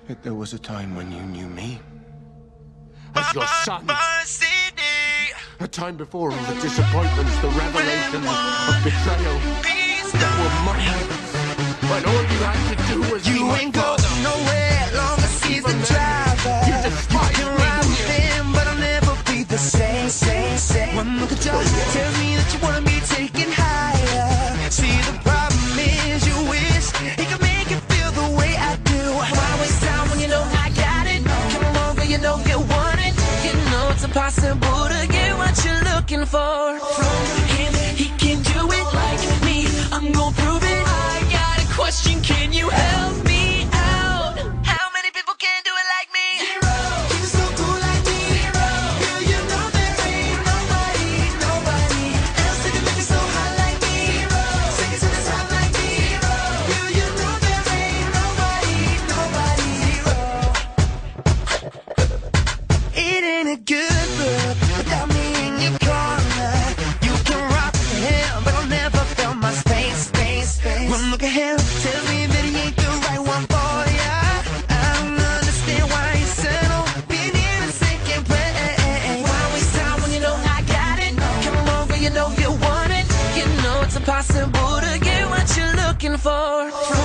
Yet there was a time when you knew me as your son. A time before all the disappointments, the revelations of betrayal that were mine. When all you had to do was you be ain't my going father. nowhere long as he's the driver. You despise can me, ride with didn't you? him, but I'll never be the same. One look at you tells me that you wanna be taken higher. See, the problem is you wish he could make you feel the way I do. Why waste time when you know I got it? Come along, girl, you know you want it. You know it's impossible to get what you're looking for from him. He can do it like me. I'm gonna prove it. I got a question. Can you help me out? How many people can do it like me? Zero. You're so cool like me. Zero. Girl, you know there ain't nobody else that can make me so hot like me. Zero. Take it to the top like me. Zero. Girl, you know there ain't nobody. Zero. It ain't a good look without me in your corner. You can rock with him, but I'll never feel my space. One look at him tells me that he ain't the right one for ya. I don't understand why he settle being in a second place. Why waste time when you know I got it? Come along, girl, you know you want it. You know it's impossible to get what you're looking for.